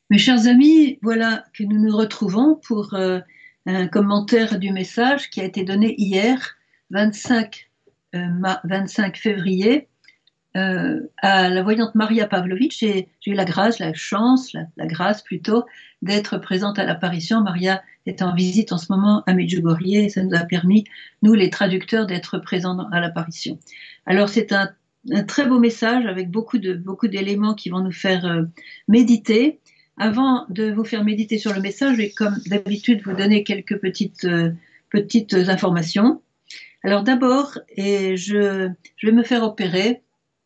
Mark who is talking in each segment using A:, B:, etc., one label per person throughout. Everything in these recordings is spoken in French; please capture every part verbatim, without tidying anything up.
A: Mes chers amis, voilà que nous nous retrouvons pour euh, un commentaire du message qui a été donné hier, vingt-cinq, euh, ma- vingt-cinq février, euh, à la voyante Maria Pavlovitch. J'ai j'ai eu la grâce, la chance, la, la grâce plutôt, d'être présente à l'apparition. Maria est en visite en ce moment à Medjugorje et ça nous a permis, nous les traducteurs, d'être présents à l'apparition. Alors c'est un, un très beau message avec beaucoup de, beaucoup d'éléments qui vont nous faire euh, méditer. Avant de vous faire méditer sur le message, je vais comme d'habitude vous donner quelques petites, euh, petites informations. Alors d'abord, et je, je vais me faire opérer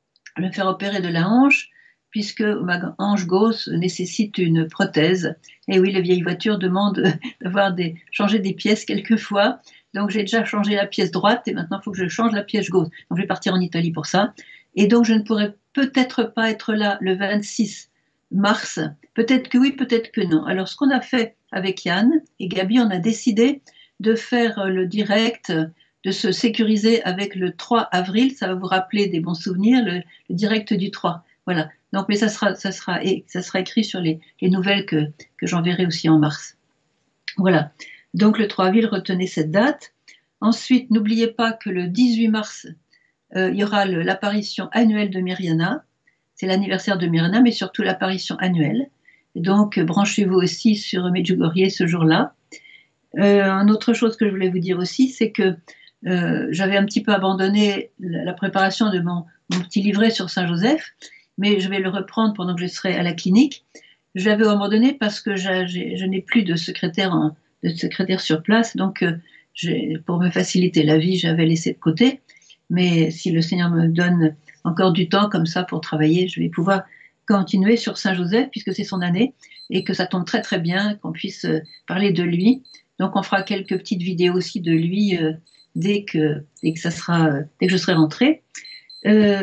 A: me faire opérer de la hanche, puisque ma hanche gauche nécessite une prothèse. Et oui, les vieilles voitures demandent d'avoir des, changer des pièces quelquefois. Donc j'ai déjà changé la pièce droite et maintenant il faut que je change la pièce gauche. Donc je vais partir en Italie pour ça. Et donc je ne pourrai peut-être pas être là le vingt-six mars. Peut-être que oui, peut-être que non. Alors ce qu'on a fait avec Yann et Gabi, on a décidé de faire le direct, de se sécuriser avec le trois avril. Ça va vous rappeler des bons souvenirs, le, le direct du trois. Voilà. Donc, mais ça sera, ça sera, et ça sera écrit sur les, les nouvelles que, que j'enverrai aussi en mars. Voilà. Donc, le trois avril, retenez cette date. Ensuite, n'oubliez pas que le dix-huit mars, euh, il y aura l'apparition annuelle de Myriana. C'est l'anniversaire de Myriana, mais surtout l'apparition annuelle. Et donc, branchez-vous aussi sur Medjugorje ce jour-là. Euh, une autre chose que je voulais vous dire aussi, c'est que euh, j'avais un petit peu abandonné la, la préparation de mon, mon, petit livret sur Saint-Joseph, mais je vais le reprendre pendant que je serai à la clinique. Je l'avais abandonné parce que je n'ai plus de secrétaire, en, de secrétaire sur place, donc euh, pour me faciliter la vie, j'avais laissé de côté. Mais si le Seigneur me donne encore du temps comme ça pour travailler, je vais pouvoir continuer sur Saint-Joseph, puisque c'est son année, et que ça tombe très très bien qu'on puisse parler de lui. Donc on fera quelques petites vidéos aussi de lui euh, dès, que, dès, que ça sera, euh, dès que je serai rentrée. Euh,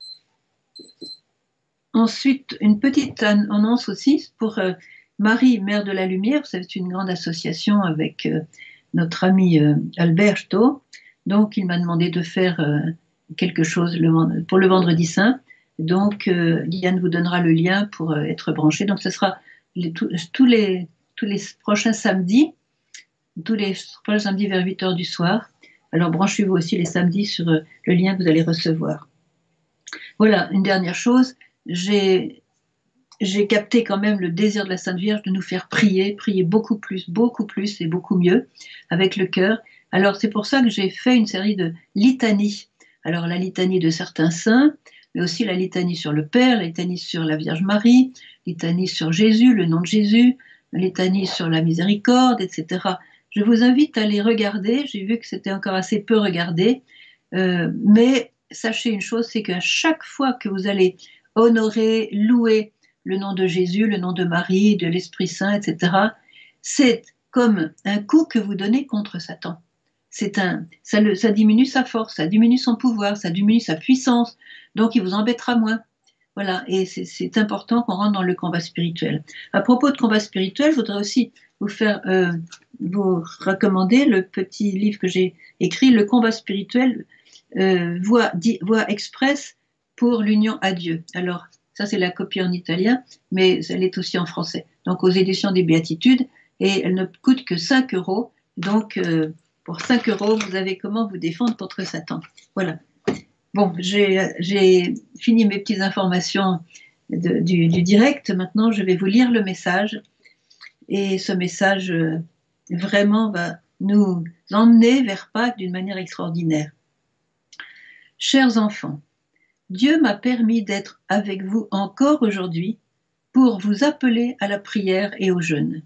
A: ensuite, une petite annonce aussi pour euh, Marie, Mère de la Lumière. C'est une grande association avec euh, notre ami euh, Alberto. Donc il m'a demandé de faire euh, quelque chose le, pour le vendredi saint. Donc euh, Liane vous donnera le lien pour euh, être branché. Donc ce sera les, tous, tous, les, tous les prochains samedis, tous les prochains samedis vers huit heures du soir. Alors branchez-vous aussi les samedis sur euh, le lien que vous allez recevoir. Voilà, une dernière chose, j'ai j'ai capté quand même le désir de la Sainte Vierge de nous faire prier, prier beaucoup plus, beaucoup plus et beaucoup mieux avec le cœur. Alors c'est pour ça que j'ai fait une série de litanies. Alors la litanie de certains saints, mais aussi la litanie sur le Père, la litanie sur la Vierge Marie, la litanie sur Jésus, le nom de Jésus, la litanie sur la miséricorde, et cetera. Je vous invite à les regarder. J'ai vu que c'était encore assez peu regardé, euh, mais sachez une chose, c'est qu'à chaque fois que vous allez honorer, louer le nom de Jésus, le nom de Marie, de l'Esprit Saint, et cetera, c'est comme un coup que vous donnez contre Satan. C'est un, ça, le, ça diminue sa force, ça diminue son pouvoir, ça diminue sa puissance, donc il vous embêtera moins. Voilà, et c'est important qu'on rentre dans le combat spirituel. À propos de combat spirituel, je voudrais aussi vous faire, euh, vous recommander le petit livre que j'ai écrit, Le combat spirituel, euh, voie, voie express pour l'union à Dieu. Alors, ça, c'est la copie en italien, mais elle est aussi en français. Donc, aux éditions des Béatitudes, et elle ne coûte que cinq euros. Donc, euh, pour cinq euros, vous avez comment vous défendre contre Satan. Voilà. Bon, j'ai fini mes petites informations de, du, du direct. Maintenant, je vais vous lire le message. Et ce message, euh, vraiment, va nous emmener vers Pâques d'une manière extraordinaire. Chers enfants, Dieu m'a permis d'être avec vous encore aujourd'hui pour vous appeler à la prière et au jeûne.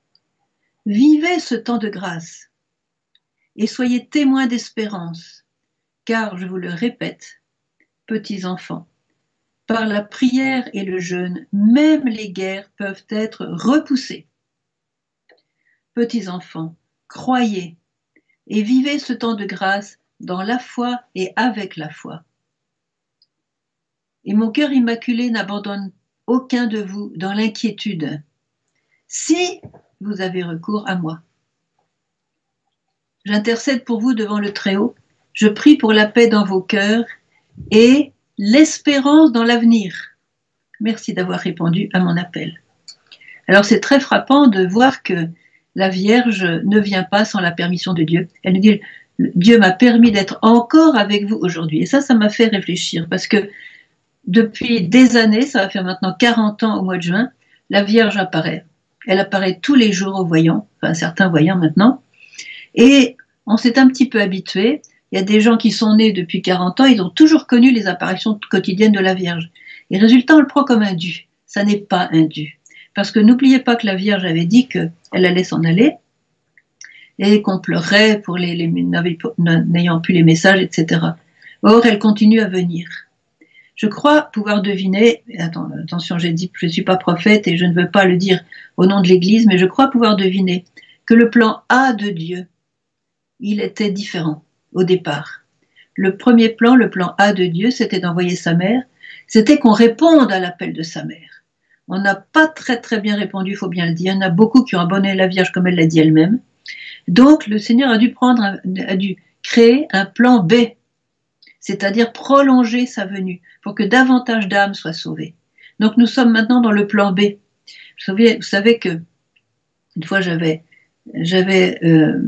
A: Vivez ce temps de grâce et soyez témoins d'espérance, car, je vous le répète, petits enfants, par la prière et le jeûne, même les guerres peuvent être repoussées. Petits enfants, croyez et vivez ce temps de grâce dans la foi et avec la foi. Et mon cœur immaculé n'abandonne aucun de vous dans l'inquiétude, si vous avez recours à moi. J'intercède pour vous devant le Très-Haut, je prie pour la paix dans vos cœurs et l'espérance dans l'avenir. Merci d'avoir répondu à mon appel. Alors c'est très frappant de voir que la Vierge ne vient pas sans la permission de Dieu. Elle nous dit, Dieu m'a permis d'être encore avec vous aujourd'hui. Et ça, ça m'a fait réfléchir parce que depuis des années, ça va faire maintenant quarante ans au mois de juin, la Vierge apparaît. Elle apparaît tous les jours aux voyants, enfin certains voyants maintenant. Et on s'est un petit peu habitué. Il y a des gens qui sont nés depuis quarante ans, ils ont toujours connu les apparitions quotidiennes de la Vierge. Et résultat, on le prend comme un dû. Ça n'est pas un dû. Parce que n'oubliez pas que la Vierge avait dit qu'elle allait s'en aller et qu'on pleurait pour les, les n'ayant plus les messages, et cetera. Or, elle continue à venir. Je crois pouvoir deviner, attends, attention, j'ai dit que je ne suis pas prophète et je ne veux pas le dire au nom de l'Église, mais je crois pouvoir deviner que le plan A de Dieu, il était différent au départ. Le premier plan, le plan A de Dieu, c'était d'envoyer sa mère, c'était qu'on réponde à l'appel de sa mère. On n'a pas très très bien répondu, il faut bien le dire. Il y en a beaucoup qui ont abandonné la Vierge comme elle l'a dit elle-même. Donc le Seigneur a dû prendre, a dû créer un plan B, c'est-à-dire prolonger sa venue pour que davantage d'âmes soient sauvées. Donc nous sommes maintenant dans le plan B. Vous savez, vous savez que une fois j'avais j'avais euh,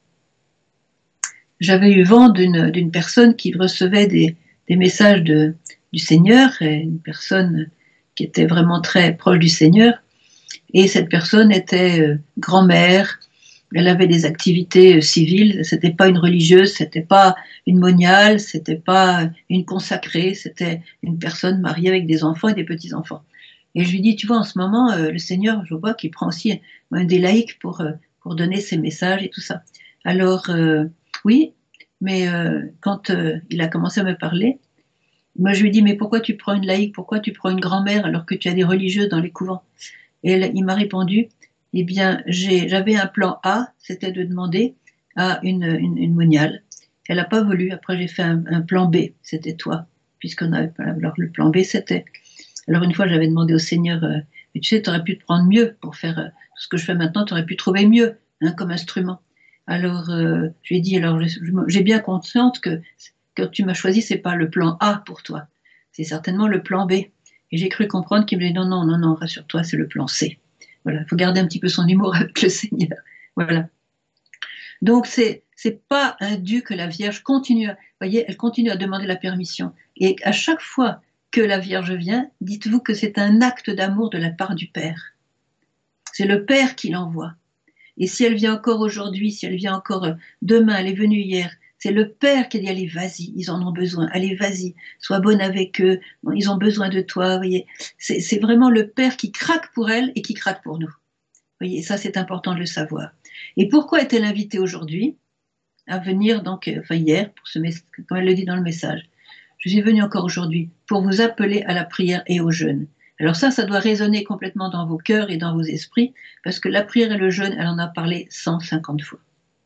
A: j'avais eu vent d'une d'une personne qui recevait des, des messages de, du Seigneur, et une personne qui était vraiment très proche du Seigneur, et cette personne était euh, grand-mère, elle avait des activités euh, civiles, c'était pas une religieuse, c'était pas une moniale, c'était pas une consacrée, c'était une personne mariée avec des enfants et des petits-enfants. Et je lui dis, tu vois, en ce moment, euh, le Seigneur, je vois qu'il prend aussi euh, des laïcs pour, euh, pour donner ses messages et tout ça. Alors, euh, oui, mais euh, quand euh, il a commencé à me parler, moi, je lui dis, mais pourquoi tu prends une laïque, pourquoi tu prends une grand-mère alors que tu as des religieuses dans les couvents? Et elle, il m'a répondu, eh bien, j'avais un plan A, c'était de demander à une, une, une moniale. Elle n'a pas voulu, après j'ai fait un, un plan B, c'était toi, puisqu'on avait pas, alors le plan B, c'était... Alors une fois, j'avais demandé au Seigneur, euh, mais tu sais, tu aurais pu te prendre mieux pour faire euh, ce que je fais maintenant, tu aurais pu trouver mieux, hein, comme instrument. Alors, euh, je lui ai dit, alors j'ai bien conscience que quand tu m'as choisi, c'est pas le plan A pour toi, c'est certainement le plan B. Et j'ai cru comprendre qu'il me disait non, non, non, non, rassure-toi, c'est le plan C. Voilà, il faut garder un petit peu son humour avec le Seigneur. Voilà. Donc, c'est c'est pas un dû que la Vierge continue, à, voyez, elle continue à demander la permission. Et à chaque fois que la Vierge vient, dites-vous que c'est un acte d'amour de la part du Père. C'est le Père qui l'envoie. Et si elle vient encore aujourd'hui, si elle vient encore demain, elle est venue hier, c'est le Père qui dit, allez, vas-y, ils en ont besoin, allez, vas-y, sois bonne avec eux, ils ont besoin de toi, vous voyez. C'est vraiment le Père qui craque pour elle et qui craque pour nous. Vous voyez, ça c'est important de le savoir. Et pourquoi est-elle invitée aujourd'hui à venir, donc, enfin hier, pour ce, comme elle le dit dans le message, je suis venue encore aujourd'hui pour vous appeler à la prière et au jeûne. Alors ça, ça doit résonner complètement dans vos cœurs et dans vos esprits, parce que la prière et le jeûne, elle en a parlé cent cinquante fois.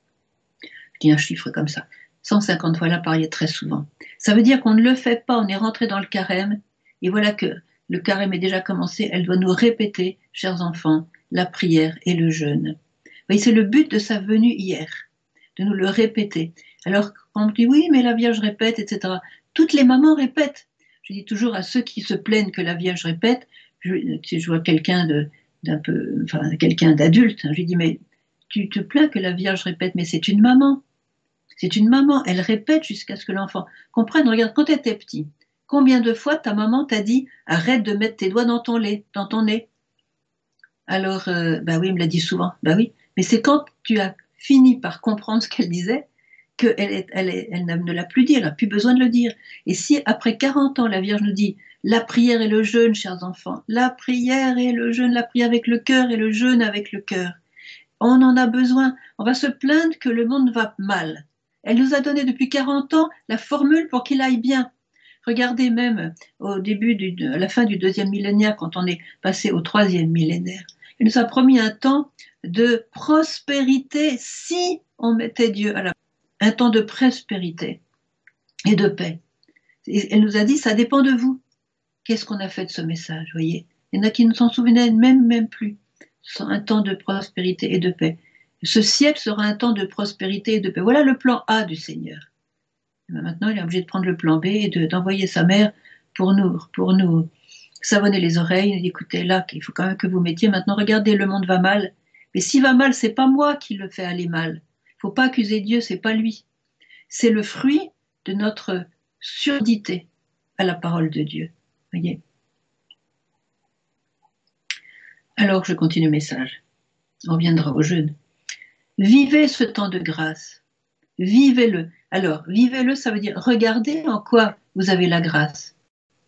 A: Je dis un chiffre comme ça. cent cinquante fois, elle a parlé très souvent. Ça veut dire qu'on ne le fait pas, on est rentré dans le carême, et voilà que le carême est déjà commencé, elle doit nous répéter, chers enfants, la prière et le jeûne. Oui, c'est le but de sa venue hier, de nous le répéter. Alors, quand on me dit, oui, mais la Vierge répète, et cetera. Toutes les mamans répètent. Je dis toujours à ceux qui se plaignent que la Vierge répète, je, si je vois quelqu'un de, d'un peu, enfin, quelqu'un d'adulte, je lui dis, mais tu te plains que la Vierge répète, mais c'est une maman. C'est une maman, elle répète jusqu'à ce que l'enfant comprenne. Regarde, quand tu étais petit, combien de fois ta maman t'a dit, arrête de mettre tes doigts dans ton lait, dans ton nez? Alors, euh, bah oui, il me l'a dit souvent, bah oui, mais c'est quand tu as fini par comprendre ce qu'elle disait, qu'elle elle, elle, elle ne l'a plus dit, elle n'a plus besoin de le dire. Et si après quarante ans, la Vierge nous dit la prière et le jeûne, chers enfants, la prière et le jeûne, la prière avec le cœur et le jeûne avec le cœur, on en a besoin. On va se plaindre que le monde va mal. Elle nous a donné depuis quarante ans la formule pour qu'il aille bien. Regardez même au début, du, à la fin du deuxième millénaire, quand on est passé au troisième millénaire, elle nous a promis un temps de prospérité si on mettait Dieu à la un temps de prospérité et de paix. Et elle nous a dit, ça dépend de vous. Qu'est-ce qu'on a fait de ce message, voyez? Il y en a qui ne s'en souvenaient même, même plus. Un temps de prospérité et de paix. Ce siècle sera un temps de prospérité et de paix. Voilà le plan A du Seigneur. Et maintenant, il est obligé de prendre le plan B et d'envoyer sa mère pour nous, pour nous savonner les oreilles, il dit, écoutez, là, il faut quand même que vous mettiez, maintenant, regardez, le monde va mal. Mais s'il va mal, c'est pas moi qui le fais aller mal. Il ne faut pas accuser Dieu, c'est pas lui. C'est le fruit de notre surdité à la parole de Dieu. Voyez. Alors, je continue le message. On reviendra au jeûne. Vivez ce temps de grâce. Vivez-le. Alors, vivez-le, ça veut dire regardez en quoi vous avez la grâce.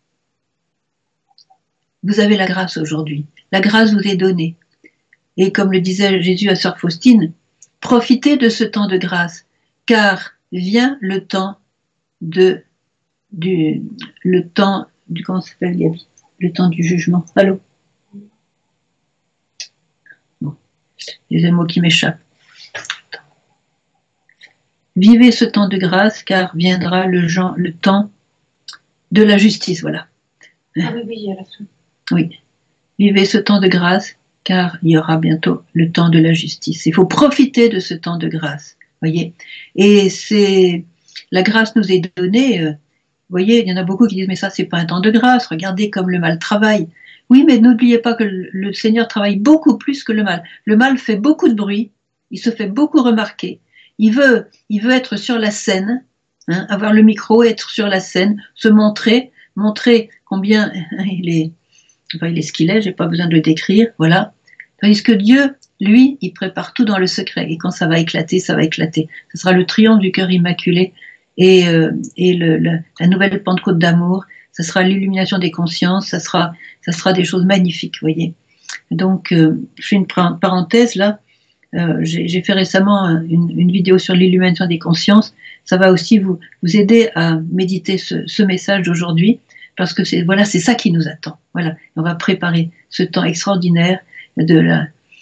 A: Vous avez la grâce aujourd'hui. La grâce vous est donnée. Et comme le disait Jésus à Sœur Faustine, profitez de ce temps de grâce, car vient le temps de du le temps du comment ça s'appelle Gabi le temps du jugement. Allô. Bon, il y a des mots qui m'échappent. Vivez ce temps de grâce, car viendra le, genre, le temps de la justice. Voilà.
B: Ah oui, oui, à la fin.
A: Oui. Vivez ce temps de grâce, car il y aura bientôt le temps de la justice. Il faut profiter de ce temps de grâce. Voyez. Et c'est la grâce nous est donnée. Euh, vous voyez, il y en a beaucoup qui disent mais ça c'est pas un temps de grâce. Regardez comme le mal travaille. Oui, mais n'oubliez pas que le, le Seigneur travaille beaucoup plus que le mal. Le mal fait beaucoup de bruit. Il se fait beaucoup remarquer. Il veut, il veut être sur la scène, hein, avoir le micro, être sur la scène, se montrer, montrer combien il est, enfin, il est ce qu'il est, j'ai pas besoin de le décrire, voilà. Tandis que Dieu, lui, il prépare tout dans le secret. Et quand ça va éclater, ça va éclater. Ce sera le triomphe du cœur immaculé et, euh, et le, le, la nouvelle Pentecôte d'amour. Ce sera l'illumination des consciences. Ça sera, ça sera des choses magnifiques, vous voyez. Donc, euh, je fais une parenthèse là. Euh, j'ai fait récemment une, une vidéo sur l'illumination des consciences. Ça va aussi vous, vous aider à méditer ce, ce message d'aujourd'hui, parce que c'est voilà, c'est ça qui nous attend. Voilà, on va préparer ce temps extraordinaire de la,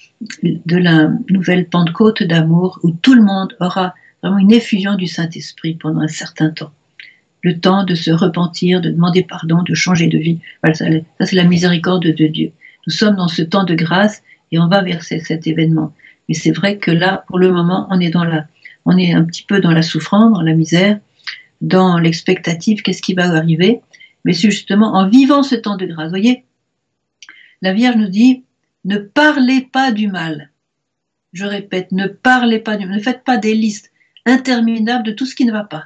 A: de la nouvelle Pentecôte d'amour, où tout le monde aura vraiment une effusion du Saint-Esprit pendant un certain temps. Le temps de se repentir, de demander pardon, de changer de vie. Voilà, ça, ça c'est la miséricorde de Dieu. Nous sommes dans ce temps de grâce et on va vers cet événement. Mais c'est vrai que là, pour le moment, on est dans la, on est un petit peu dans la souffrance, dans la misère, dans l'expectative, qu'est-ce qui va arriver. Mais c'est justement en vivant ce temps de grâce. Vous voyez, la Vierge nous dit, ne parlez pas du mal. Je répète, ne parlez pas du mal. Ne faites pas des listes interminables de tout ce qui ne va pas.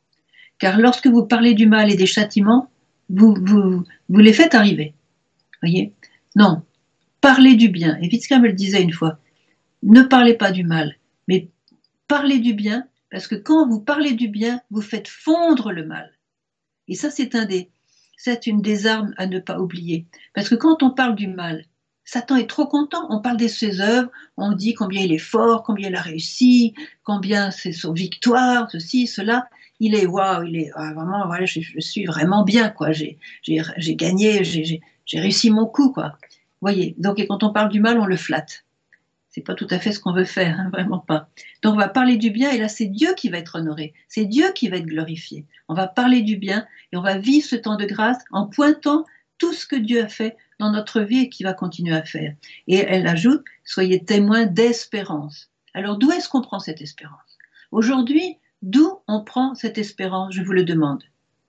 A: Car lorsque vous parlez du mal et des châtiments, vous, vous, vous les faites arriver. Vous voyez? Non, parlez du bien. Et Witzka me le disait une fois. Ne parlez pas du mal, mais parlez du bien, parce que quand vous parlez du bien, vous faites fondre le mal. Et ça, c'est un des, c'est une des armes à ne pas oublier. Parce que quand on parle du mal, Satan est trop content. On parle de ses œuvres, on dit combien il est fort, combien il a réussi, combien c'est son victoire, ceci, cela. Il est waouh, il est ah, vraiment, voilà, je, je suis vraiment bien, quoi. J'ai, j'ai, j'ai gagné, j'ai, j'ai, j'ai réussi mon coup, quoi. Vous voyez. Donc, et quand on parle du mal, on le flatte. C'est pas tout à fait ce qu'on veut faire, hein, vraiment pas. Donc on va parler du bien et là c'est Dieu qui va être honoré, c'est Dieu qui va être glorifié. On va parler du bien et on va vivre ce temps de grâce en pointant tout ce que Dieu a fait dans notre vie et qu'il va continuer à faire. Et elle ajoute, soyez témoins d'espérance. Alors d'où est-ce qu'on prend cette espérance? Aujourd'hui, d'où on prend cette espérance, je vous le demande.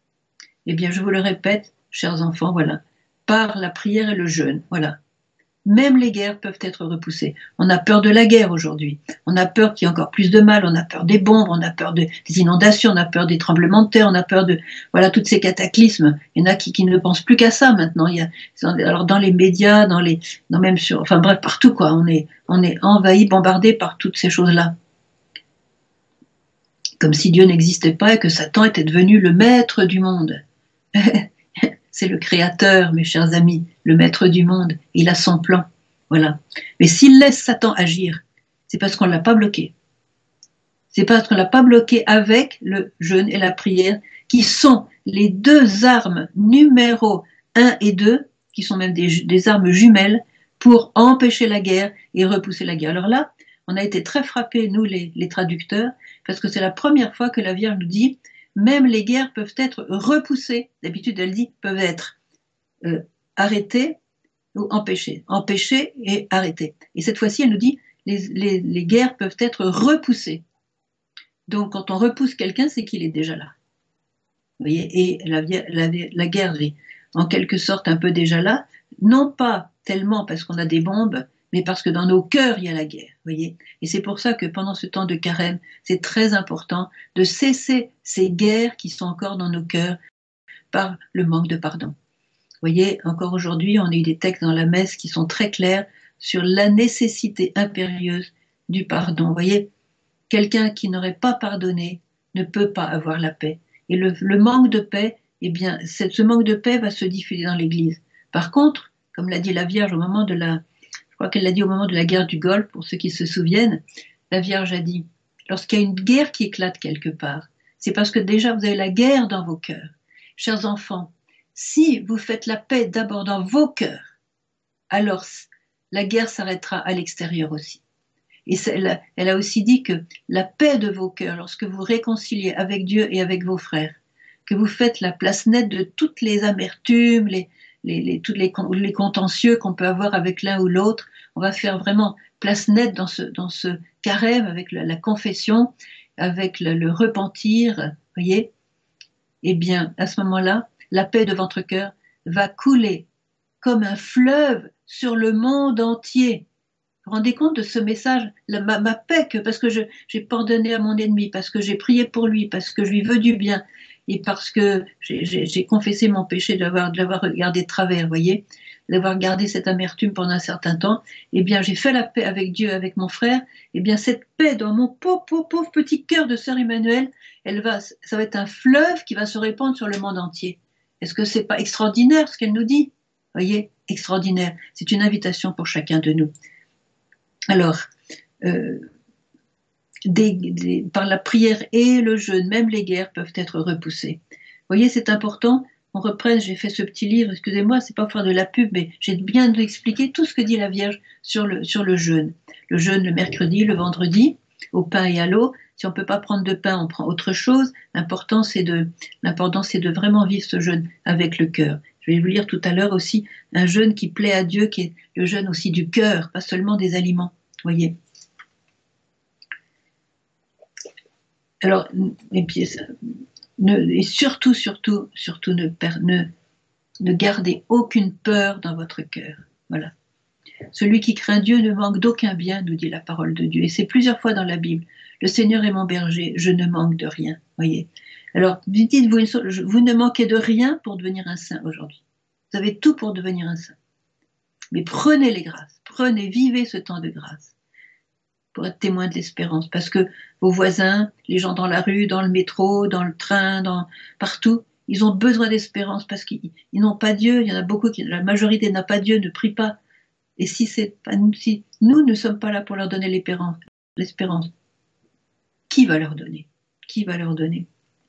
A: Eh bien je vous le répète, chers enfants, voilà, par la prière et le jeûne, voilà. Même les guerres peuvent être repoussées. On a peur de la guerre aujourd'hui. On a peur qu'il y ait encore plus de mal. On a peur des bombes, on a peur de, des inondations, on a peur des tremblements de terre, on a peur de voilà tous ces cataclysmes. Il y en a qui, qui ne pensent plus qu'à ça maintenant. Il y a, alors dans les médias, dans les, dans même sur, enfin bref partout quoi. On est, on est envahi, bombardé par toutes ces choses-là. Comme si Dieu n'existait pas et que Satan était devenu le maître du monde. C'est le créateur, mes chers amis, le maître du monde. Il a son plan. Voilà. Mais s'il laisse Satan agir, c'est parce qu'on ne l'a pas bloqué. C'est parce qu'on ne l'a pas bloqué avec le jeûne et la prière, qui sont les deux armes numéro un et deux, qui sont même des, des armes jumelles, pour empêcher la guerre et repousser la guerre. Alors là, on a été très frappés, nous les, les traducteurs, parce que c'est la première fois que la Vierge nous dit même les guerres peuvent être repoussées. D'habitude, elle dit peuvent être euh, arrêtées ou empêchées. Empêchées et arrêtées. Et cette fois-ci, elle nous dit les, les, les guerres peuvent être repoussées. Donc, quand on repousse quelqu'un, c'est qu'il est déjà là. Vous voyez, et la, la, la guerre, en quelque sorte un peu déjà là, non pas tellement parce qu'on a des bombes, mais parce que dans nos cœurs, il y a la guerre, voyez. Et c'est pour ça que pendant ce temps de carême, c'est très important de cesser ces guerres qui sont encore dans nos cœurs par le manque de pardon. Vous voyez, encore aujourd'hui, on a eu des textes dans la messe qui sont très clairs sur la nécessité impérieuse du pardon. Vous voyez, quelqu'un qui n'aurait pas pardonné ne peut pas avoir la paix. Et le, le manque de paix, eh bien, ce manque de paix va se diffuser dans l'Église. Par contre, comme l'a dit la Vierge au moment de la, je crois qu'elle l'a dit au moment de la guerre du Golfe, pour ceux qui se souviennent, la Vierge a dit, lorsqu'il y a une guerre qui éclate quelque part, c'est parce que déjà vous avez la guerre dans vos cœurs. Chers enfants, si vous faites la paix d'abord dans vos cœurs, alors la guerre s'arrêtera à l'extérieur aussi. Et elle, elle a aussi dit que la paix de vos cœurs, lorsque vous réconciliez avec Dieu et avec vos frères, que vous faites la place nette de toutes les amertumes, les, les, les, tous les, les contentieux qu'on peut avoir avec l'un ou l'autre, on va faire vraiment place nette dans ce, dans ce carême avec la, la confession, avec le, le repentir, voyez. Eh bien, à ce moment-là, la paix de votre cœur va couler comme un fleuve sur le monde entier. Vous vous rendez compte de ce message, la, ma, ma paix, que, parce que j'ai pardonné à mon ennemi, parce que j'ai prié pour lui, parce que je lui veux du bien, et parce que j'ai confessé mon péché de l'avoir regardé de travers, vous voyez, d'avoir gardé cette amertume pendant un certain temps, eh bien j'ai fait la paix avec Dieu, avec mon frère, eh bien cette paix dans mon pauvre, pauvre, pauvre petit cœur de sœur Emmanuel, elle va, ça va être un fleuve qui va se répandre sur le monde entier. Est-ce que c'est pas extraordinaire ce qu'elle nous dit? Vous voyez, extraordinaire. C'est une invitation pour chacun de nous. Alors, euh, des, des, par la prière et le jeûne, même les guerres peuvent être repoussées. Vous voyez, c'est important. On reprenne, j'ai fait ce petit livre, excusez-moi, c'est pas pour faire de la pub, mais j'ai bien expliqué tout ce que dit la Vierge sur le, sur le jeûne. Le jeûne le mercredi, le vendredi, au pain et à l'eau. Si on ne peut pas prendre de pain, on prend autre chose. L'important, c'est de, l'important, c'est de vraiment vivre ce jeûne avec le cœur. Je vais vous lire tout à l'heure aussi un jeûne qui plaît à Dieu, qui est le jeûne aussi du cœur, pas seulement des aliments. Voyez. Alors, et puis, ne, et surtout, surtout, surtout, ne, ne, ne gardez aucune peur dans votre cœur. Voilà. Celui qui craint Dieu ne manque d'aucun bien, nous dit la parole de Dieu. Et c'est plusieurs fois dans la Bible. Le Seigneur est mon berger, je ne manque de rien. Voyez. Alors, dites-vous une chose, vous ne manquez de rien pour devenir un saint aujourd'hui. Vous avez tout pour devenir un saint. Mais prenez les grâces, prenez, vivez ce temps de grâce pour être témoin de l'espérance, parce que vos voisins, les gens dans la rue, dans le métro, dans le train, dans, partout, ils ont besoin d'espérance parce qu'ils n'ont pas Dieu. Il y en a beaucoup qui, la majorité n'a pas Dieu, ne prie pas. Et si, c'est pas nous, si nous ne sommes pas là pour leur donner l'espérance, qui va leur donner? Qui va leur donner?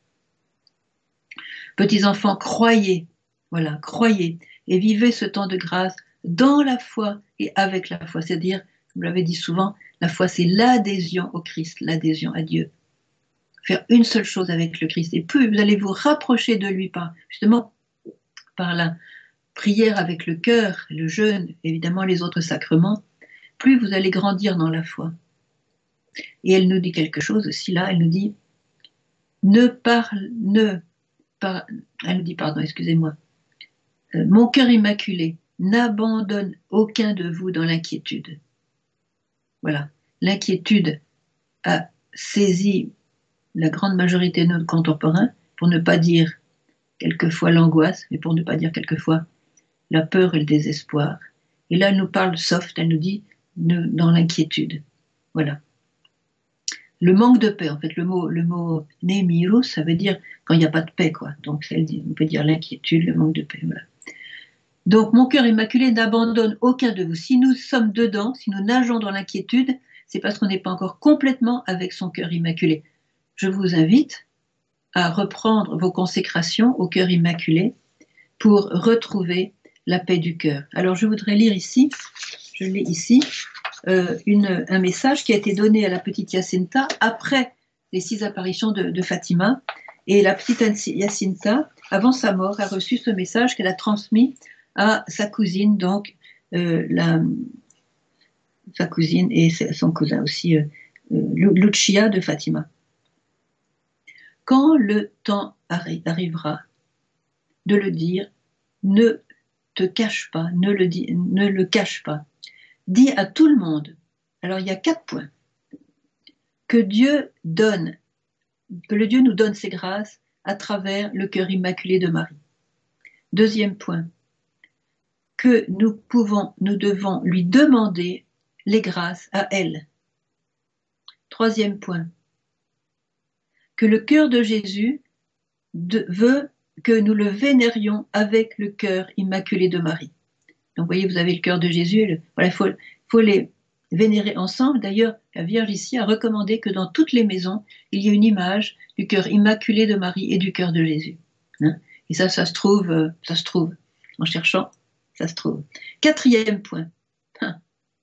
A: Petits enfants, croyez, voilà, croyez et vivez ce temps de grâce dans la foi et avec la foi. C'est-à-dire, vous l'avez dit souvent, la foi, c'est l'adhésion au Christ, l'adhésion à Dieu. Faire une seule chose avec le Christ. Et plus vous allez vous rapprocher de lui par, justement, par la prière avec le cœur, le jeûne, évidemment les autres sacrements, plus vous allez grandir dans la foi. Et elle nous dit quelque chose aussi là, elle nous dit, ne parle, ne, par, elle nous dit, pardon, excusez-moi, euh, mon cœur immaculé n'abandonne aucun de vous dans l'inquiétude. Voilà, l'inquiétude a saisi la grande majorité de nos contemporains, pour ne pas dire quelquefois l'angoisse, mais pour ne pas dire quelquefois la peur et le désespoir. Et là, elle nous parle soft, elle nous dit ne, dans l'inquiétude. Voilà. Le manque de paix, en fait, le mot, le mot némirus, ça veut dire quand il n'y a pas de paix, quoi. Donc, elle dit, on peut dire l'inquiétude, le manque de paix, voilà. Donc, mon cœur immaculé n'abandonne aucun de vous. Si nous sommes dedans, si nous nageons dans l'inquiétude, c'est parce qu'on n'est pas encore complètement avec son cœur immaculé. Je vous invite à reprendre vos consécrations au cœur immaculé pour retrouver la paix du cœur. Alors, je voudrais lire ici, je l'ai ici, euh, une, un message qui a été donné à la petite Jacinta après les six apparitions de, de Fatima. Et la petite Jacinta, avant sa mort, a reçu ce message qu'elle a transmis à sa cousine, donc euh, la, sa cousine et son cousin aussi, euh, Lucia de Fatima. Quand le temps arri- arrivera de le dire, ne te cache pas, ne le, dis, ne le cache pas. Dis à tout le monde. Alors il y a quatre points. Que Dieu donne, que le Dieu nous donne ses grâces à travers le cœur immaculé de Marie. Deuxième point. Que nous pouvons, nous devons lui demander les grâces à elle. Troisième point. Que le cœur de Jésus de, veut que nous le vénérions avec le cœur immaculé de Marie. Donc, vous voyez, vous avez le cœur de Jésus. Le, voilà, il faut, faut les vénérer ensemble. D'ailleurs, la Vierge ici a recommandé que dans toutes les maisons, il y ait une image du cœur immaculé de Marie et du cœur de Jésus. Hein? Et ça, ça se trouve, ça se trouve. En cherchant, ça se trouve. Quatrième point. Hein?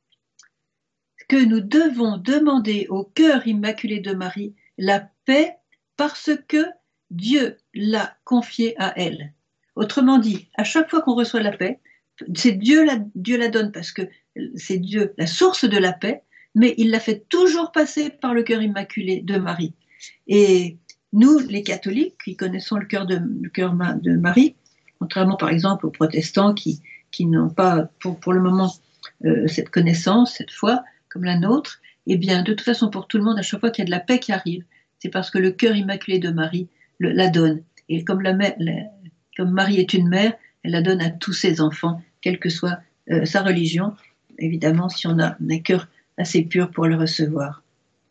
A: Que nous devons demander au cœur immaculé de Marie la paix parce que Dieu l'a confiée à elle. Autrement dit, à chaque fois qu'on reçoit la paix, c'est Dieu la, Dieu la donne parce que c'est Dieu la source de la paix, mais il l'a fait toujours passer par le cœur immaculé de Marie. Et nous, les catholiques, qui connaissons le cœur de, le cœur de Marie, contrairement par exemple aux protestants qui, qui n'ont pas pour, pour le moment euh, cette connaissance, cette foi, comme la nôtre, eh bien, de toute façon, pour tout le monde, à chaque fois qu'il y a de la paix qui arrive, c'est parce que le cœur immaculé de Marie le, la donne. Et comme, la, la, comme Marie est une mère, elle la donne à tous ses enfants, quelle que soit euh, sa religion, évidemment, si on a un cœur assez pur pour le recevoir.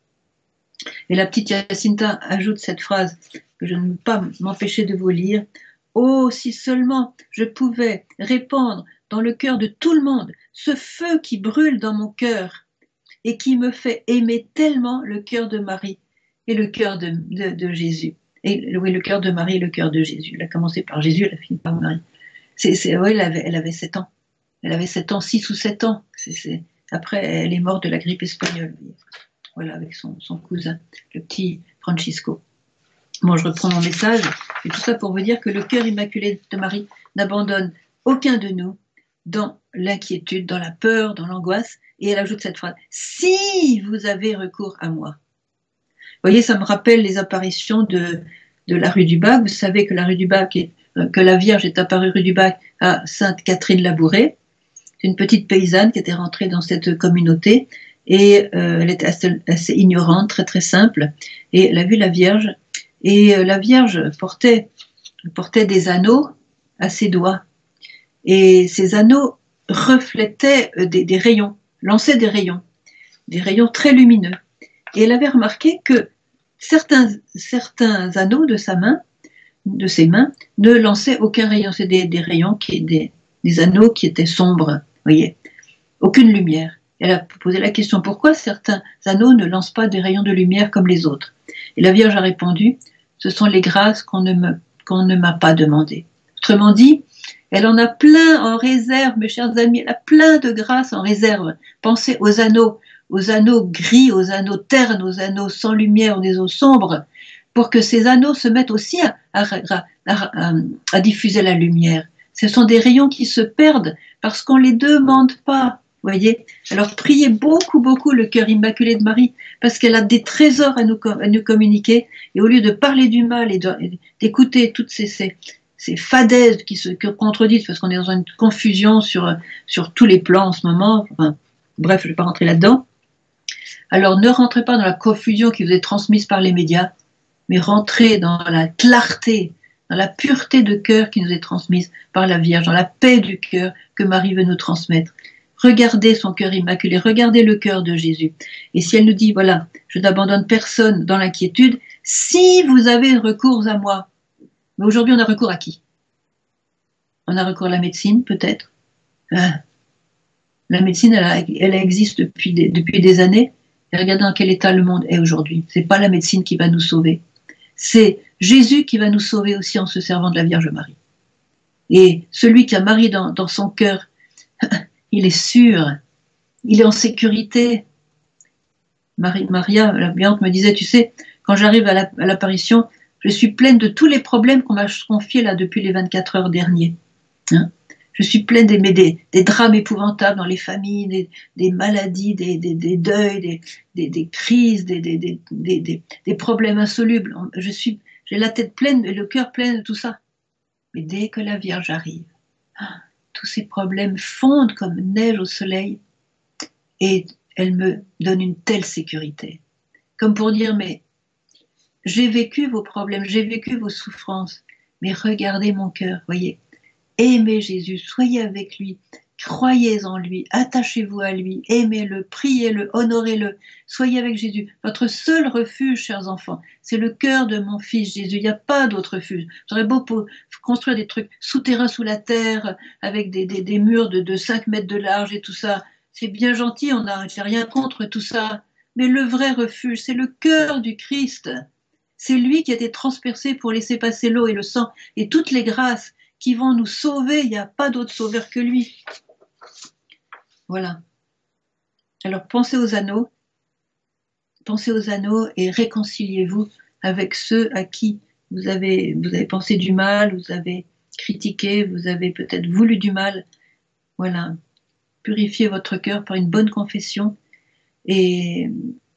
A: Et la petite Jacinta ajoute cette phrase que je ne peux pas m'empêcher de vous lire. « Oh, si seulement je pouvais répandre dans le cœur de tout le monde ce feu qui brûle dans mon cœur et qui me fait aimer tellement le cœur de Marie et le cœur de, de, de Jésus. » Et oui, le cœur de Marie et le cœur de Jésus. Elle a commencé par Jésus, elle a fini par Marie. C'est, c'est, ouais, elle, avait, elle avait sept ans. Elle avait sept ans, six ou sept ans. C'est, c'est... Après, elle est morte de la grippe espagnole. Voilà, avec son, son cousin, le petit Francisco. Bon, je reprends mon message. Et tout ça pour vous dire que le cœur immaculé de Marie n'abandonne aucun de nous dans l'inquiétude, dans la peur, dans l'angoisse. Et elle ajoute cette phrase. Si vous avez recours à moi. Vous voyez, ça me rappelle les apparitions de, de la rue du Bac. Vous savez que la rue du Bac, est, que la Vierge est apparue rue du Bac à Sainte-Catherine-Labouré. C'est une petite paysanne qui était rentrée dans cette communauté et euh, elle était assez, assez ignorante, très très simple. Et elle a vu la Vierge et euh, la Vierge portait, portait des anneaux à ses doigts. Et ces anneaux reflétaient des, des rayons, lançaient des rayons, des rayons très lumineux. Et elle avait remarqué que certains, certains anneaux de sa main, de ses mains, ne lançaient aucun rayon. C'est des, des rayons, qui, des, des anneaux qui étaient sombres, voyez, aucune lumière. Elle a posé la question, pourquoi certains anneaux ne lancent pas des rayons de lumière comme les autres? Et la Vierge a répondu, ce sont les grâces qu'on ne, me, qu'on ne m'a pas demandées. Autrement dit, elle en a plein en réserve, mes chers amis, elle a plein de grâces en réserve. Pensez aux anneaux, aux anneaux gris, aux anneaux ternes, aux anneaux sans lumière, aux anneaux sombres, pour que ces anneaux se mettent aussi à, à, à, à, à diffuser la lumière. Ce sont des rayons qui se perdent parce qu'on ne les demande pas. Voyez, alors priez beaucoup, beaucoup le cœur immaculé de Marie, parce qu'elle a des trésors à nous, à nous communiquer, et au lieu de parler du mal et de, d'écouter toutes ces, ces, ces fadaises qui se contredisent, parce qu'on est dans une confusion sur, sur tous les plans en ce moment, enfin, bref, je ne vais pas rentrer là-dedans, alors ne rentrez pas dans la confusion qui vous est transmise par les médias, mais rentrez dans la clarté, dans la pureté de cœur qui nous est transmise par la Vierge, dans la paix du cœur que Marie veut nous transmettre. Regardez son cœur immaculé, regardez le cœur de Jésus. Et si elle nous dit, voilà, je n'abandonne personne dans l'inquiétude, si vous avez recours à moi. Mais aujourd'hui, on a recours à qui? On a recours à la médecine, peut-être. Ah. La médecine, elle, a, elle existe depuis des, depuis des années. Et regardez dans quel état le monde est aujourd'hui. Ce n'est pas la médecine qui va nous sauver. C'est Jésus qui va nous sauver aussi en se servant de la Vierge Marie. Et celui qui a Marie dans, dans son cœur, il est sûr, il est en sécurité. Marie, Maria, la Biante, me disait, tu sais, quand j'arrive à, la, à l'apparition, je suis pleine de tous les problèmes qu'on m'a confiés là depuis les vingt-quatre heures derniers. Hein? Je suis pleine des, des, des drames épouvantables dans les familles, des, des maladies, des, des, des deuils, des, des, des crises, des, des, des, des, des problèmes insolubles. Je suis, j'ai la tête pleine et le cœur plein de tout ça. Mais dès que la Vierge arrive, tous ces problèmes fondent comme neige au soleil et elle me donne une telle sécurité. Comme pour dire, mais j'ai vécu vos problèmes, j'ai vécu vos souffrances, mais regardez mon cœur, voyez. Aimez Jésus, soyez avec lui, croyez en lui, attachez-vous à lui, aimez-le, priez-le, honorez-le, soyez avec Jésus. Votre seul refuge, chers enfants, c'est le cœur de mon fils Jésus. Il n'y a pas d'autre refuge. J'aurais beau pour construire des trucs souterrains sous la terre, avec des, des, des murs de, de cinq mètres de large et tout ça. C'est bien gentil, on n'a rien contre tout ça. Mais le vrai refuge, c'est le cœur du Christ. C'est lui qui a été transpercé pour laisser passer l'eau et le sang et toutes les grâces qui vont nous sauver. Il n'y a pas d'autre sauveur que lui. Voilà. Alors pensez aux anneaux, pensez aux anneaux et réconciliez-vous avec ceux à qui vous avez, vous avez pensé du mal, vous avez critiqué, vous avez peut-être voulu du mal. Voilà. Purifiez votre cœur par une bonne confession et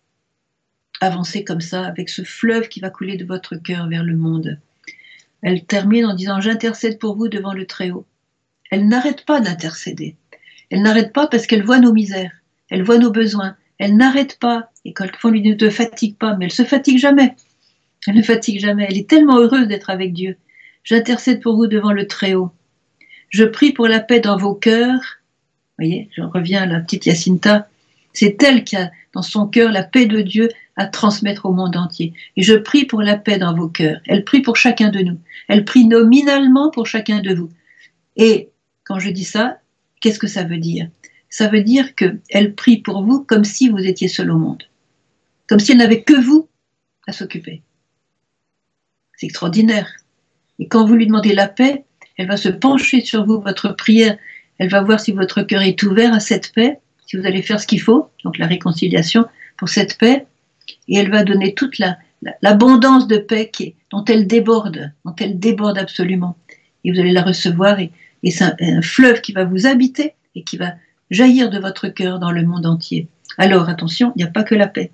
A: avancez comme ça avec ce fleuve qui va couler de votre cœur vers le monde. Elle termine en disant « J'intercède pour vous devant le Très-Haut ». Elle n'arrête pas d'intercéder. Elle n'arrête pas parce qu'elle voit nos misères, elle voit nos besoins. Elle n'arrête pas. Et quelquefois on lui dit « Ne te fatigue pas », mais elle ne se fatigue jamais. Elle ne fatigue jamais. Elle est tellement heureuse d'être avec Dieu. « J'intercède pour vous devant le Très-Haut. Je prie pour la paix dans vos cœurs. » Vous voyez, je reviens à la petite Jacinta. C'est elle qui a dans son cœur la paix de Dieu à transmettre au monde entier. Et je prie pour la paix dans vos cœurs. Elle prie pour chacun de nous. Elle prie nominalement pour chacun de vous. Et quand je dis ça, qu'est-ce que ça veut dire? Ça veut dire qu'elle prie pour vous comme si vous étiez seul au monde. Comme si elle n'avait que vous à s'occuper. C'est extraordinaire. Et quand vous lui demandez la paix, elle va se pencher sur vous, votre prière. Elle va voir si votre cœur est ouvert à cette paix, si vous allez faire ce qu'il faut, donc la réconciliation pour cette paix. Et elle va donner toute la, la, l'abondance de paix qui est, dont elle déborde, dont elle déborde absolument. Et vous allez la recevoir et, et c'est un, un fleuve qui va vous habiter et qui va jaillir de votre cœur dans le monde entier. Alors attention, il n'y a pas que la paix.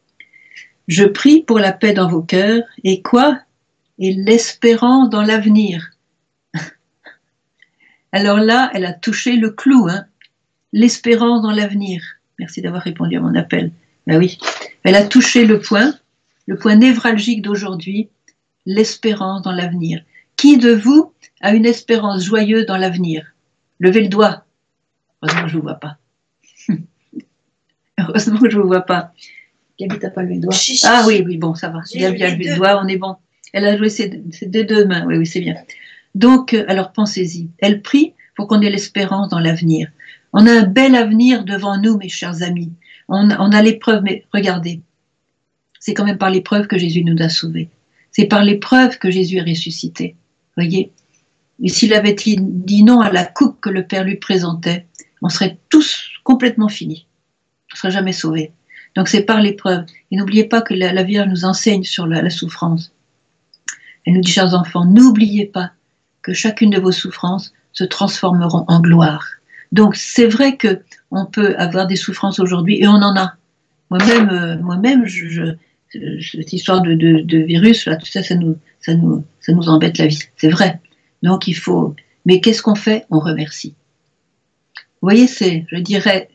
A: Je prie pour la paix dans vos cœurs et quoi? Et l'espérance dans l'avenir. Alors là, elle a touché le clou, hein, l'espérance dans l'avenir. Merci d'avoir répondu à mon appel. Ben oui, elle a touché le point, le point névralgique d'aujourd'hui, l'espérance dans l'avenir. Qui de vous a une espérance joyeuse dans l'avenir? Levez le doigt. Heureusement que je ne vous vois pas. Heureusement que je ne vous vois pas. Gabi, t'as pas levé le doigt? Ah oui, oui, bon, ça va. Gabi a levé le doigt, on est bon. Elle a joué ses, ses deux mains, oui, oui, c'est bien. Donc, alors pensez-y. Elle prie pour qu'on ait l'espérance dans l'avenir. On a un bel avenir devant nous, mes chers amis. On, on a l'épreuve, mais regardez, c'est quand même par l'épreuve que Jésus nous a sauvés. C'est par l'épreuve que Jésus est ressuscité. Voyez? Et s'il avait dit non à la coupe que le Père lui présentait, on serait tous complètement finis. On ne serait jamais sauvés. Donc c'est par l'épreuve. Et n'oubliez pas que la, la Vierge nous enseigne sur la, la souffrance. Elle nous dit, chers enfants, n'oubliez pas que chacune de vos souffrances se transformeront en gloire. Donc c'est vrai que on peut avoir des souffrances aujourd'hui et on en a. Moi-même, euh, moi-même, je, je, cette histoire de, de, de virus là, tout ça, ça nous, ça nous, ça nous embête la vie. C'est vrai. Donc il faut. Mais qu'est-ce qu'on fait? On remercie. Vous voyez, c'est, je dirais,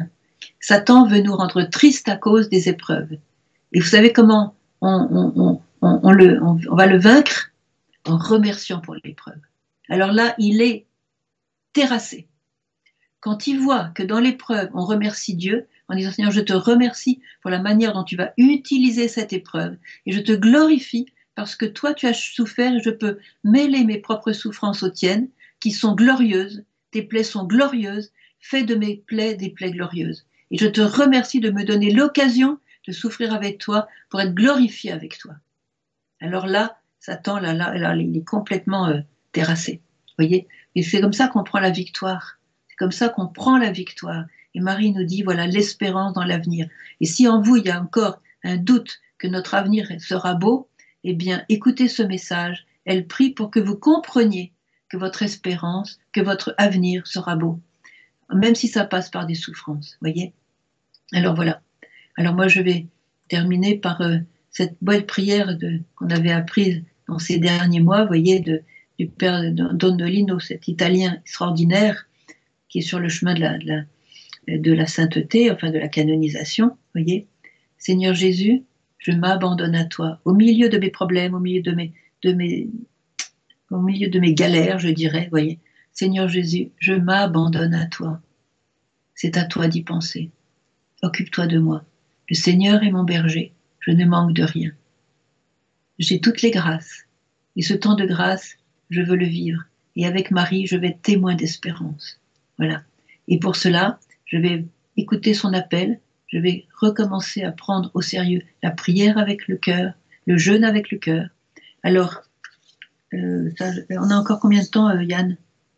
A: Satan veut nous rendre tristes à cause des épreuves. Et vous savez comment on, on, on, on, on, le, on, on va le vaincre? En remerciant pour l'épreuve. Alors là, il est terrassé. Quand il voit que dans l'épreuve, on remercie Dieu, en disant Seigneur, je te remercie pour la manière dont tu vas utiliser cette épreuve, et je te glorifie parce que toi tu as souffert et je peux mêler mes propres souffrances aux tiennes, qui sont glorieuses, tes plaies sont glorieuses, fais de mes plaies des plaies glorieuses. Et je te remercie de me donner l'occasion de souffrir avec toi pour être glorifié avec toi. Alors là, Satan, là, là, là il est complètement euh, terrassé. Voyez? Et c'est comme ça qu'on prend la victoire. C'est comme ça qu'on prend la victoire. Et Marie nous dit, voilà, l'espérance dans l'avenir. Et si en vous, il y a encore un doute que notre avenir sera beau, eh bien, écoutez ce message. Elle prie pour que vous compreniez que votre espérance, que votre avenir sera beau. Même si ça passe par des souffrances. Voyez? Alors voilà. Alors moi, je vais terminer par euh, cette belle prière de, qu'on avait apprise dans ces derniers mois, voyez, de, du père Donnolino, cet Italien extraordinaire qui est sur le chemin de la, de la, de la sainteté, enfin de la canonisation, voyez. Seigneur Jésus, je m'abandonne à toi, au milieu de mes problèmes, au milieu de mes, de mes, au milieu de mes galères, je dirais, voyez. Seigneur Jésus, je m'abandonne à toi. C'est à toi d'y penser. Occupe-toi de moi. Le Seigneur est mon berger, je ne manque de rien. J'ai toutes les grâces, et ce temps de grâce, je veux le vivre. Et avec Marie, je vais être témoin d'espérance. Voilà. Et pour cela, je vais écouter son appel, je vais recommencer à prendre au sérieux la prière avec le cœur, le jeûne avec le cœur. Alors, euh, ça, on a encore combien de temps, euh, Yann?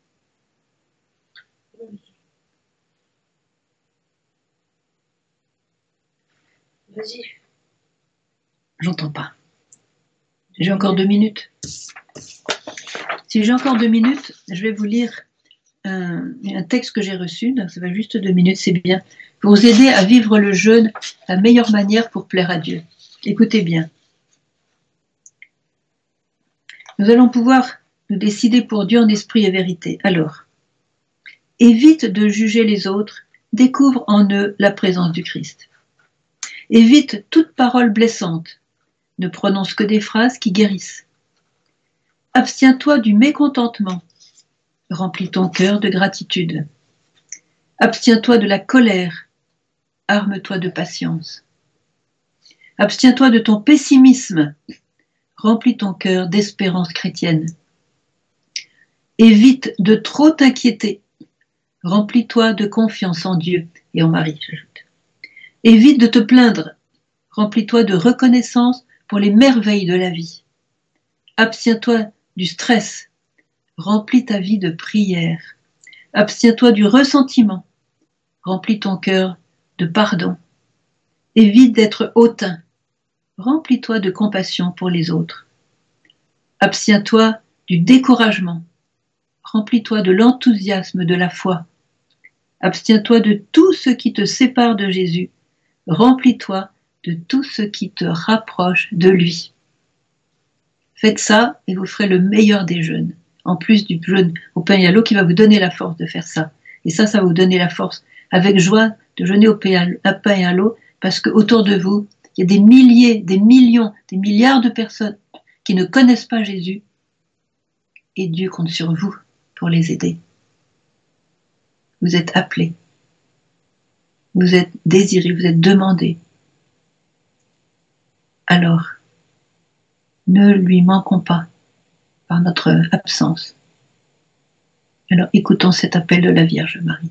B: Vas-y.
A: J'entends pas. J'ai encore deux minutes. Si j'ai encore deux minutes, je vais vous lire un, un texte que j'ai reçu, donc ça va juste deux minutes, c'est bien, pour vous aider à vivre le jeûne la meilleure manière pour plaire à Dieu. Écoutez bien. Nous allons pouvoir nous décider pour Dieu en esprit et vérité. Alors, évite de juger les autres, découvre en eux la présence du Christ. Évite toute parole blessante, ne prononce que des phrases qui guérissent. Abstiens-toi du mécontentement, remplis ton cœur de gratitude. Abstiens-toi de la colère, arme-toi de patience. Abstiens-toi de ton pessimisme, remplis ton cœur d'espérance chrétienne. Évite de trop t'inquiéter, remplis-toi de confiance en Dieu et en Marie, j'ajoute. Évite de te plaindre, remplis-toi de reconnaissance pour les merveilles de la vie. Abstiens-toi du stress, remplis ta vie de prière. Abstiens-toi du ressentiment, remplis ton cœur de pardon. Évite d'être hautain, remplis-toi de compassion pour les autres. Abstiens-toi du découragement, remplis-toi de l'enthousiasme de la foi. Abstiens-toi de tout ce qui te sépare de Jésus, remplis-toi de tout ce qui te rapproche de lui. Faites ça et vous ferez le meilleur des jeûnes, en plus du jeûne au pain et à l'eau qui va vous donner la force de faire ça. Et ça, ça va vous donner la force avec joie de jeûner au pain et à l'eau, parce qu'autour de vous, il y a des milliers, des millions, des milliards de personnes qui ne connaissent pas Jésus, et Dieu compte sur vous pour les aider. Vous êtes appelés, vous êtes désirés, vous êtes demandés. Alors, ne lui manquons pas par notre absence. Alors écoutons cet appel de la Vierge Marie.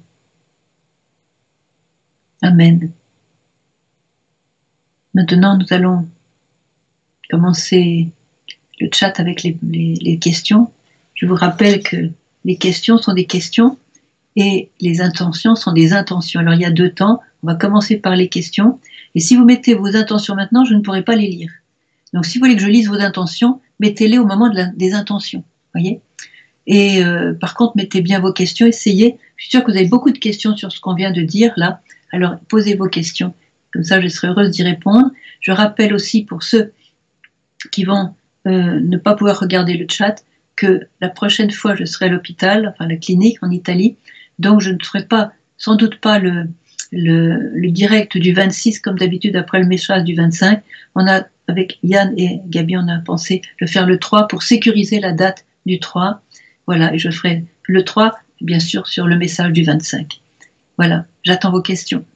A: Amen. Maintenant, nous allons commencer le chat avec les, les, les questions. Je vous rappelle que les questions sont des questions et les intentions sont des intentions. Alors il y a deux temps, on va commencer par les questions. Et si vous mettez vos intentions maintenant, je ne pourrai pas les lire. Donc si vous voulez que je lise vos intentions, mettez-les au moment de la, des intentions. Voyez. Et euh, par contre, mettez bien vos questions, essayez. Je suis sûre que vous avez beaucoup de questions sur ce qu'on vient de dire là. Alors posez vos questions. Comme ça, je serai heureuse d'y répondre. Je rappelle aussi pour ceux qui vont euh, ne pas pouvoir regarder le chat que la prochaine fois, je serai à l'hôpital, enfin la clinique en Italie. Donc, je ne ferai pas, sans doute pas le, le, le direct du vingt-six comme d'habitude après le message du vingt-cinq. On a, avec Yann et Gabi, on a pensé de faire le trois pour sécuriser la date du trois. Voilà, et je ferai le trois, bien sûr, sur le message du vingt-cinq. Voilà, j'attends vos questions.